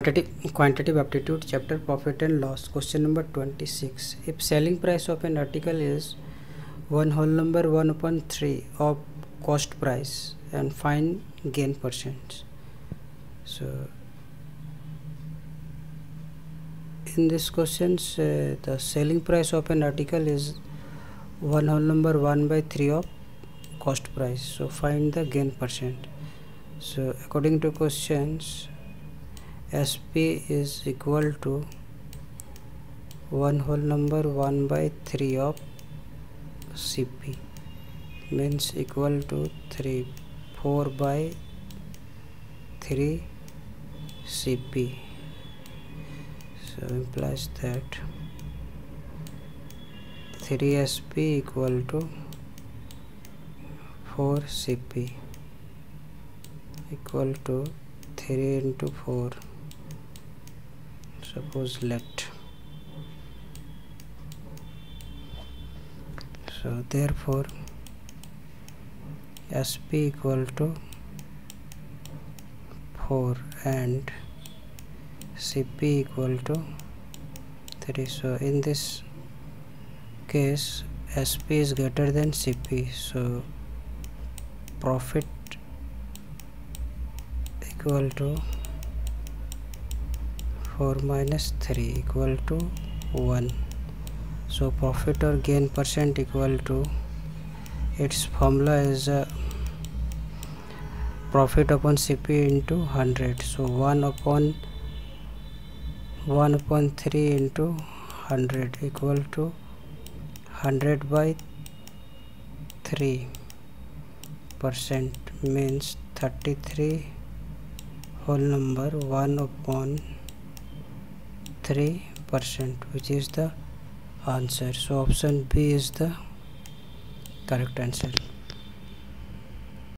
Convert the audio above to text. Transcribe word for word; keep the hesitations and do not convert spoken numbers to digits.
Aptitude, quantitative aptitude chapter, profit and loss. Question number twenty-six. If selling price of an article is one whole number one upon three of cost price and find gain percent. So in this questions uh, the selling price of an article is one whole number one by three of cost price. So find the gain percent. So according to questions, S P is equal to one whole number one by three of C P, means equal to three, four by three C P. So implies that three S P equal to four C P equal to three into four. Suppose let. So therefore S P equal to four and C P equal to three. So in this case S P is greater than C P, so profit equal to four minus three equal to one. So profit or gain percent equal to, its formula is uh, profit upon C P into one hundred. So one upon one upon three into one hundred equal to one hundred by three percent, means thirty-three whole number one upon three percent, which is the answer. So option B is the correct answer.